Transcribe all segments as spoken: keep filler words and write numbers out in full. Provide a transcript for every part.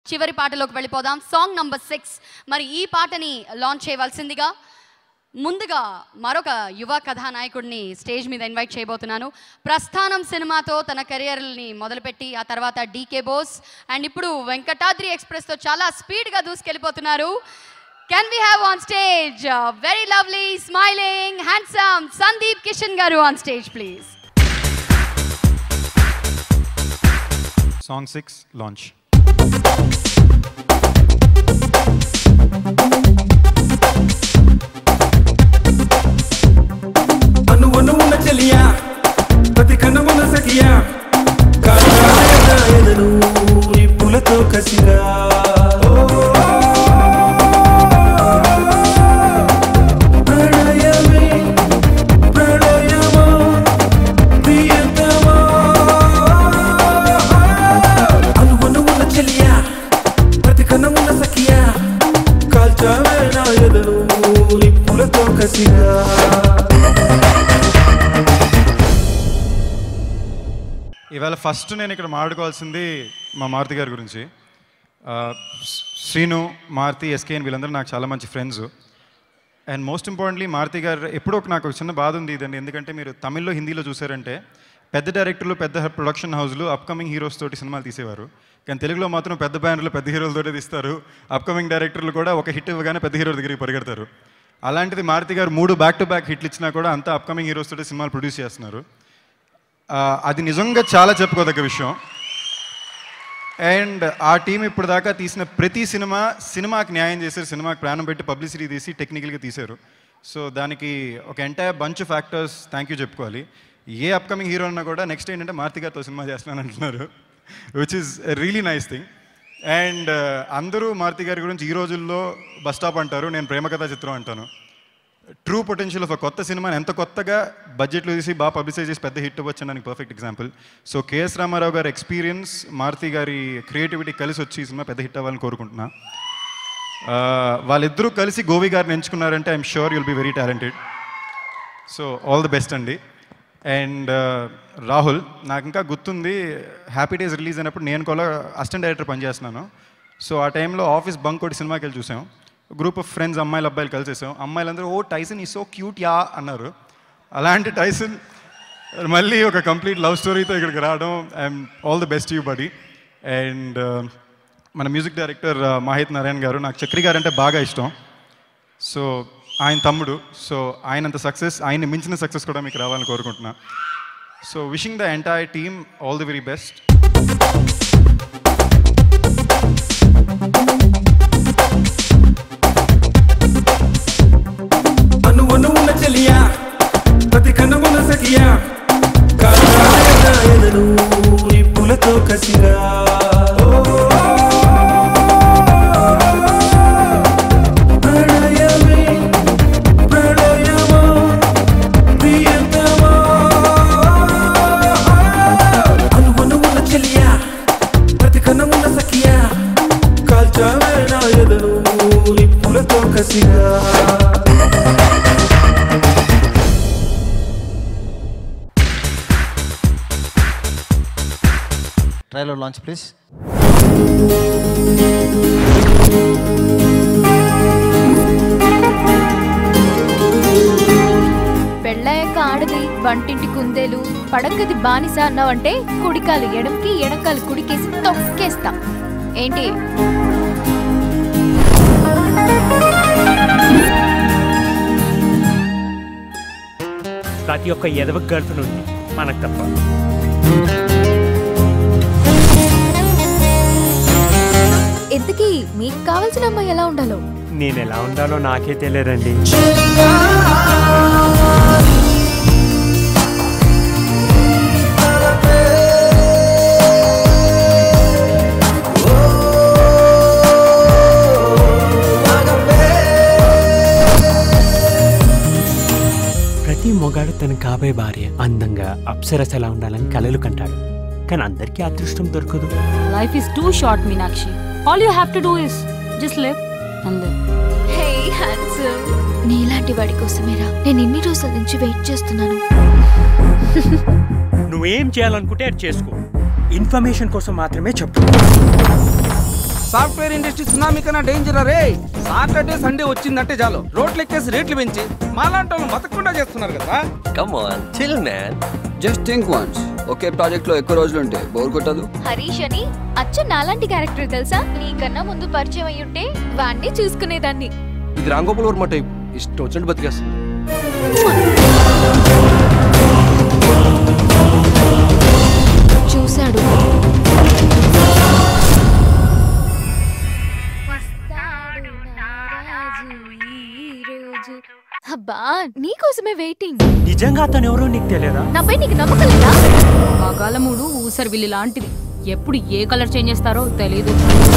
చివరి పాటలోకి వెళ్ళిపోదాం. Song number six. మరి ఈ పాటని లాంచ్ చేయవలసిందిగా ముందుగా మరొక యువ కథానాయకుడిని స్టేజ్ మీద ఇన్వైట్ చేయబోతున్నాను. ప్రస్థానం సినిమాతో తన కెరియర్ని మొదలుపెట్టి ఆ తర్వాత డీకే బోస్ అండ్ ఇప్పుడు వెంకటాద్రి ఎక్స్ప్రెస్తో చాలా స్పీడ్గా దూసుకెళ్ళిపోతున్నారు. Can we have on stage very lovely smiling handsome Sundeep Kishan గారు on stage please. Song six launch. అను అను ఉన్న చెలియా ప్రతి కన్ను ఉన్న సఖియా కాయను నీ పూలతో కసిరా ఇవాళ ఫస్ట్ నేను ఇక్కడ మాట్లాడుకోవాల్సింది మా మారుతి గారి గురించి. శ్రీను, మారుతి, ఎస్కేఎన్ వీళ్ళందరూ నాకు చాలా మంచి friends. And most importantly Maruthi గారు ఎప్పుడో నాకు ఒక చిన్న బాధ ఉంది ఇదండి. ఎందుకంటే మీరు తమిళ్లో హిందీలో చూసారంటే పెద్ద డైరెక్టర్లు పెద్ద ప్రొడక్షన్ హౌస్లు అప్కమింగ్ హీరోస్ తోటి సినిమాలు తీసేవారు. కానీ తెలుగులో మాత్రం పెద్ద బ్యానర్లు పెద్ద హీరోలతోటే తీస్తారు. అప్కమింగ్ డైరెక్టర్లు కూడా ఒక హిట్ ఇవ్వగానే పెద్ద హీరో దగ్గరికి పరిగెడతారు. అలాంటిది మారుతి గారు మూడు బ్యాక్ టు బ్యాక్ హిట్లు ఇచ్చినా కూడా అంతా అప్కమింగ్ హీరోస్ తోటి సినిమాలు ప్రొడ్యూస్ చేస్తున్నారు. అది నిజంగా చాలా చెప్పుకోదగ్గ విషయం. అండ్ ఆ టీం ఇప్పుడు దాకా తీసిన ప్రతి సినిమా సినిమాకి న్యాయం చేశారు. సినిమాకి ప్రాణం పెట్టి పబ్లిసిటీ తీసి టెక్నికల్గా తీశారు. సో దానికి ఒక entire bunch of actors thank you చెప్పుకోవాలి. ఏ అప్కమింగ్ హీరో అన్నా కూడా నెక్స్ట్ ఏంటంటే మారుతి గారితో సినిమా చేస్తున్నాను అంటున్నారు, which is really nice thing. And అందరూ మారుతి గారి గురించి ఈ రోజుల్లో బస్ స్టాప్ అంటారు, నేను ప్రేమ కథా చిత్రం అంటాను. ట్రూ పొటెన్షియల్ ఆఫ్ కొత్త సినిమాని ఎంత కొత్తగా బడ్జెట్లో తీసి బాగా పబ్లిసైజ్ చేసి పెద్ద హిట్ ఇవ్వచ్చు అని perfect example. So K S Ramarao గారి ఎక్స్పీరియన్స్, మారుతి గారి క్రియేటివిటీ కలిసి వచ్చి ఈ సినిమా పెద్ద హిట్ అవ్వాలని కోరుకుంటున్నా. వాళ్ళిద్దరూ కలిసి గోవి గారిని ఎంచుకున్నారంటే I'm sure you'll be very talented. So all the best అండి. అండ్ రాహుల్, నాకు ఇంకా గుర్తుంది హ్యాపీ డేస్ రిలీజ్ అయినప్పుడు నేను కూడా అసిస్టెంట్ డైరెక్టర్ పనిచేస్తున్నాను. సో ఆ టైంలో ఆఫీస్ బంక్ కొట్టి సినిమాకి వెళ్ళి చూసాం. గ్రూప్ ఆఫ్ ఫ్రెండ్స్ అమ్మాయిలు అబ్బాయిలు కలిసేసాం. అమ్మాయిలందరూ ఓ టైసన్ ఈ సో క్యూట్ యా అన్నారు. అలాంటి టైసన్ మళ్ళీ ఒక కంప్లీట్ లవ్ స్టోరీతో ఇక్కడికి రావడం I'm all the best you buddy. And మన మ్యూజిక్ డైరెక్టర్ మాహిత్ నారాయణ గారు, నాకు చక్రి గారు అంటే బాగా ఇష్టం. సో ఆయన తమ్ముడు, సో ఆయనంత సక్సెస్, ఆయన్ని మించిన సక్సెస్ కూడా మీకు రావాలని కోరుకుంటున్నా. So wishing the entire team all the very best. అను అను ఉన్న చెలియా ప్రతి కన్ను ఉన్న సఖియా కాయను నీ పూలతో కసిరా ట్రైలర్ లాంచ్ ప్లీజ్. పెళ్ళయ్యాక ఆడది వంటింటి కుందేలు పడకది బానిస అన్నావంటే కుడికాలు ఎడంకి ఎడకాలు కుడికేసి తొక్కేస్తా ఏంటి? ప్రతి ఒక్క ఎదవ గర్ల్ ఫ్రెండ్ ఉంది మనకు తప్ప. ఇంతకీ మీకు కావాల్సిన అమ్మాయి ఎలా ఉండాలో? నేను ఎలా ఉండాలో నాకే తెలియదండి. ప్రతి మొగాడు తన కాబోయే భార్య అందంగా అప్సరస ఎలా ఉండాలని కలలు కంటాడు, కానీ అందరికీ అదృష్టం దొరకదు. Life is too short Meenakshi. All you have to do is just live and live. Hey handsome, నీలాంటి వాడి కోసమేరా నేను ఇన్ని రోజుల నుంచి వెయిట్ చేస్తున్నాను. నువ్వేం చేయాలనుకుంటే అది చేసుకో, ఇన్ఫర్మేషన్ కోసం మాత్రమే చెప్పు. సాఫ్ట్వేర్ ఇండస్ట్రీ సునామీ కన్నా డేంజర్ రే. సాటర్డే సండే వచ్చిందంటే చాలు రోడ్లు ఎక్కేసి రేట్లు పెంచి మాలాంటి వాళ్ళు బతకకుండా చేస్తున్నారు కదా. Come on chill man. Just think once, ఒకే ప్రాజెక్ట్ లో ఎక్కువ రోజులు ఉంటే బోర్ కొట్టదు. హరీష్ అని అచ్చ నాలాంటి క్యారెక్టర్ తెలుసా? నీకన్నా ముందు పరిచయం అయ్యుంటే వాణ్ణి చూసుకునేదాన్ని. ఇది రాంగోపాల్ వర్మ టైప్, ఇష్టం వచ్చినట్టు బతికేస్తుంది. చూశాడు. అబ్బా నీకోసమే వెయిటింగ్. నిజంగా అతను ఎవరో నీకు తెలియదా? నాపై నీకు నమ్మకం లేదా? మగాల మూడు ఊసర్ విల్లి లాంటిది. ఎప్పుడు ఏ కలర్ చేంజ్ చేస్తారో తెలీదు.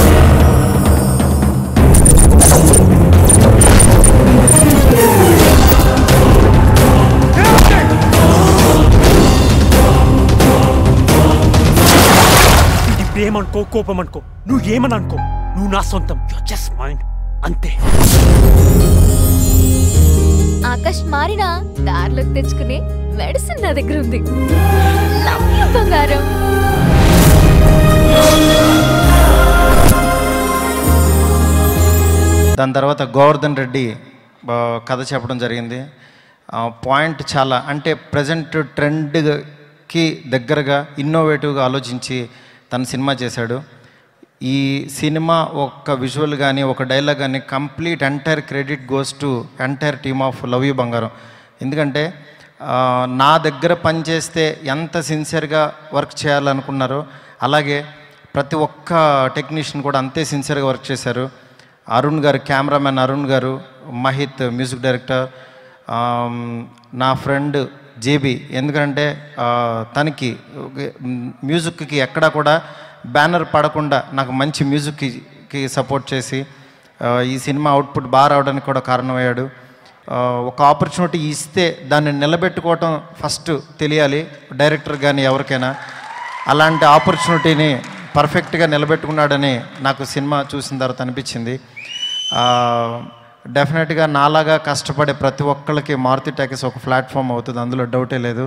ఇది ప్రేమ అనుకో, కోపం అనుకో, నువ్వు ఏమని అనుకో, నువ్వు నా సొంతం. జస్ట్ మైండ్ అంతే. ఆకాశ్ మారినా దారిలోకి తెచ్చుకునే మెడిసిన్ నా దగ్గర ఉంది. లవ్ యూ బంగారం. దాని తర్వాత గోవర్ధన్ రెడ్డి కథ చెప్పడం జరిగింది. పాయింట్ చాలా అంటే ప్రజెంట్ ట్రెండ్కి దగ్గరగా ఇన్నోవేటివ్గా ఆలోచించి తన సినిమా చేశాడు. ఈ సినిమా ఒక విజువల్ కానీ ఒక డైలాగ్ కానీ complete entire credit goes to entire team of love you బంగారం. ఎందుకంటే నా దగ్గర పనిచేస్తే ఎంత సిన్సియర్గా వర్క్ చేయాలనుకున్నారో అలాగే ప్రతి ఒక్క టెక్నీషియన్ కూడా అంతే సిన్సియర్గా వర్క్ చేశారు. అరుణ్ గారు, కెమెరామెన్ అరుణ్ గారు, మహిత్ మ్యూజిక్ డైరెక్టర్, నా ఫ్రెండ్ జేబీ, ఎందుకంటే తనకి మ్యూజిక్కి ఎక్కడా కూడా బ్యానర్ పడకుండా నాకు మంచి మ్యూజిక్కి సపోర్ట్ చేసి ఈ సినిమా అవుట్పుట్ బాగా రావడానికి కూడా కారణమయ్యాడు. ఒక ఆపర్చునిటీ ఇస్తే దాన్ని నిలబెట్టుకోవటం ఫస్ట్ తెలియాలి డైరెక్టర్ కానీ ఎవరికైనా. అలాంటి ఆపర్చునిటీని పర్ఫెక్ట్గా నిలబెట్టుకున్నాడని నాకు సినిమా చూసిన తర్వాత అనిపించింది. డెఫినెట్గా నాలాగా కష్టపడే ప్రతి ఒక్కళ్ళకి మారుతి టాకీస్ ఒక ప్లాట్ఫామ్ అవుతుంది, అందులో డౌటే లేదు.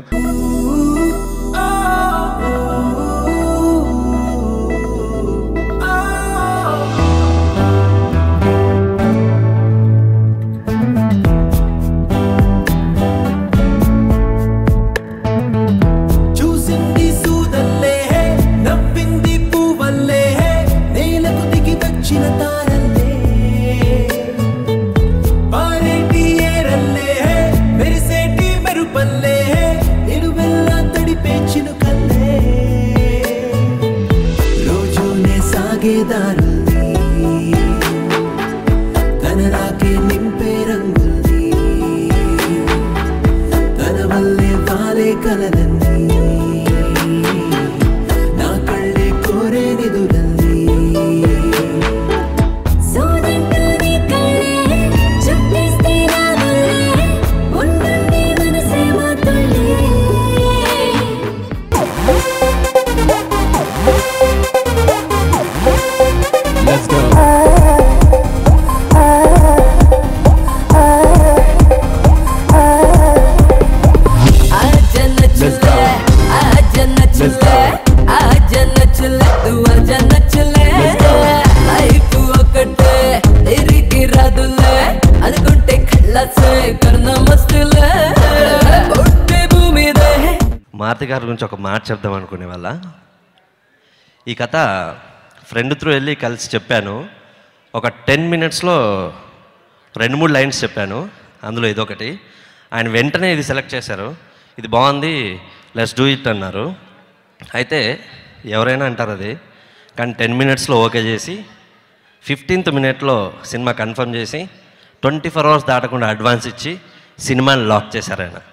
మారుతి గారి గురించి ఒక మాట చెప్దాం అనుకునే వాళ్ళ ఈ కథ ఫ్రెండ్ త్రూ వెళ్ళి కలిసి చెప్పాను. ఒక టెన్ మినిట్స్లో రెండు మూడు లైన్స్ చెప్పాను, అందులో ఇదొకటి. ఆయన వెంటనే ఇది సెలెక్ట్ చేశారు, ఇది బాగుంది లెట్స్ డూ ఇట్ అన్నారు. అయితే ఎవరైనా అంటారు అది, కానీ టెన్ మినిట్స్లో ఓకే చేసి ఫిఫ్టీన్త్ మినిట్లో సినిమా కన్ఫర్మ్ చేసి ట్వంటీ ఫోర్ అవర్స్ దాటకుండా అడ్వాన్స్ ఇచ్చి సినిమాని లాక్ చేశారు ఆయన.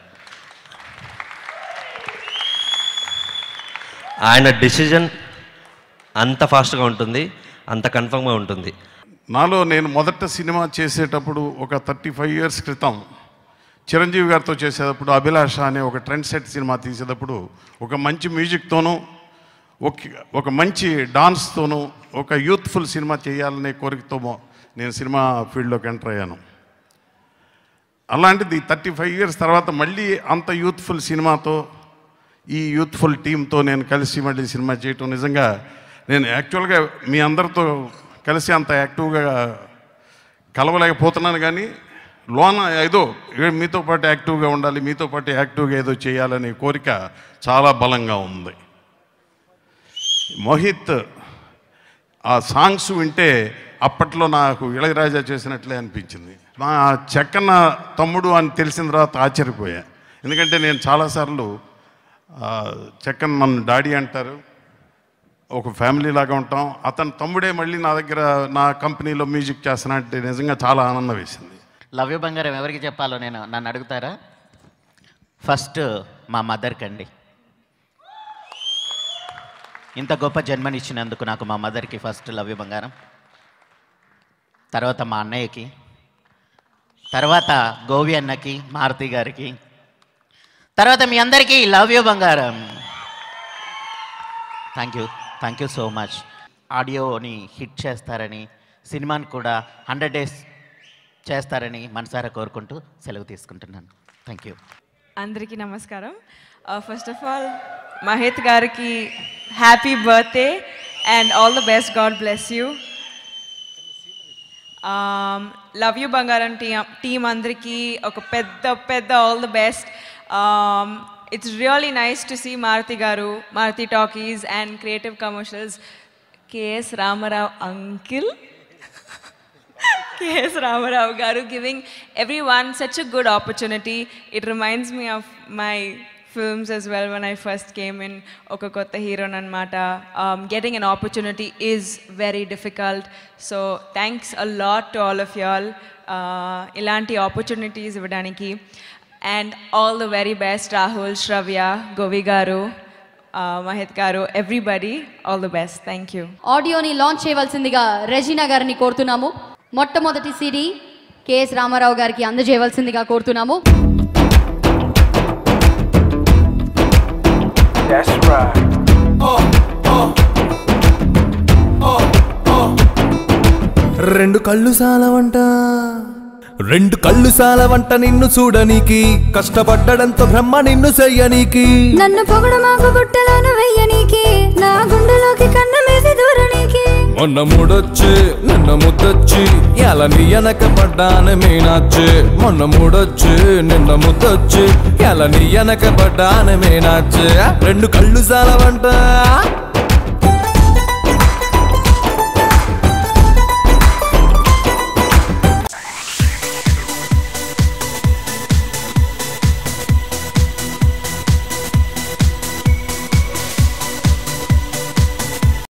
ఆయన డిసిజన్ అంత ఫాస్ట్గా ఉంటుంది, అంత కన్ఫర్మ్గా ఉంటుంది. నాలో నేను మొదట సినిమా చేసేటప్పుడు ఒక థర్టీ ఫైవ్ ఇయర్స్ క్రితం చిరంజీవి గారితో చేసేటప్పుడు అభిలాష అనే ఒక ట్రెండ్ సెట్ సినిమా తీసేటప్పుడు ఒక మంచి మ్యూజిక్తోనూ ఒక ఒక మంచి డాన్స్తోనూ ఒక యూత్ఫుల్ సినిమా చేయాలనే కోరికతో నేను సినిమా ఫీల్డ్లోకి ఎంటర్ అయ్యాను. అలాంటిది థర్టీ ఫైవ్ ఇయర్స్ తర్వాత మళ్ళీ అంత యూత్ఫుల్ సినిమాతో ఈ యూత్ఫుల్ టీంతో నేను కలిసి మళ్ళీ సినిమా చేయటం నిజంగా నేను యాక్చువల్గా మీ అందరితో కలిసి అంత యాక్టివ్గా కలవలేకపోతున్నాను, కానీ లోన ఏదో మీతో పాటు యాక్టివ్గా ఉండాలి, మీతో పాటు యాక్టివ్గా ఏదో చేయాలనే కోరిక చాలా బలంగా ఉంది. మోహిత్ ఆ సాంగ్స్ వింటే అప్పట్లో నాకు ఇళయరాజా చేసినట్లే అనిపించింది. మా చెక్కన్న తమ్ముడు అని తెలిసిన తర్వాత ఆశ్చర్యపోయా. ఎందుకంటే నేను చాలాసార్లు చెక్కన్న నన్ను డాడీ అంటారు, ఒక ఫ్యామిలీ లాగా ఉంటాం. అతని తమ్ముడే మళ్ళీ నా దగ్గర నా కంపెనీలో మ్యూజిక్ చేస్తున్నా అంటే నిజంగా చాలా ఆనందం వేసింది. లవ్ యూ బంగారం ఎవరికి చెప్పాలో నేను నన్ను అడుగుతారా? ఫస్ట్ మా మదర్కి అండి. ఇంత గొప్ప జన్మనిచ్చినందుకు నాకు మా మదర్కి ఫస్ట్ లవ్ యూ బంగారం. తర్వాత మా అన్నయ్యకి, తర్వాత గోవి అన్నకి, మారుతి గారికి, తర్వాత మీ అందరికీ లవ్ యూ బంగారం. Thank you thank you so much. ఆడియోని హిట్ చేస్తారని, సినిమాని కూడా హండ్రెడ్ డేస్ చేస్తారని మనసారా కోరుకుంటూ సెలవు తీసుకుంటున్నాను. Thank you. అందరికీ నమస్కారం. ఫస్ట్ ఆఫ్ ఆల్ మహేత్ గారికి happy birthday and all the best. God bless you. Love you బంగారం టీమ్ టీమ్ అందరికీ ఒక పెద్ద పెద్ద all the best. It's really nice to see Maruthi గారు, Maruthi Talkies and Creative Commercials, K S Ramarao uncle K S Ramarao garu giving everyone such a good opportunity. It reminds me of my films as well when I first came in. Oka kotta hero anamata. Um, getting an opportunity is very difficult. So thanks a lot to all of y'all. Uh, ilanti opportunities ivvadaniki. And all the very best, Rahul, Shravya, Govi garu, uh, Mahit garu, everybody, all the best. Thank you. ఆడియోని launch చేయవలసిందిగా రెజీనా గారిని కోరుతున్నాము. మొట్టమొదటి CD KS Ramarao గారికి అందజేయవలసిందిగా కోరుతున్నాము. రెండు కళ్ళు సాలవంట, రెండు కళ్ళు సాలవంట నిన్ను చూడనీకి, కష్టపడ్డడంతో బ్రహ్మ నిన్ను చెయ్యనీకి, నన్ను పొగడమాకు బుట్టలను వెయ్యనీకి, నా గుండెలోకి కన్నమేసి దూరనీకి, మొన్న మూడొచ్చి నిన్న ముద్దొచ్చి ఎలా నీ వెనక పడ్డాను మీనాచ్చి, మొన్న మూడొచ్చి నిన్న ముద్దొచ్చి ఎలా నీ వెనక పడ్డాను మీనాచ్చి. రెండు కళ్ళు సాలవంట.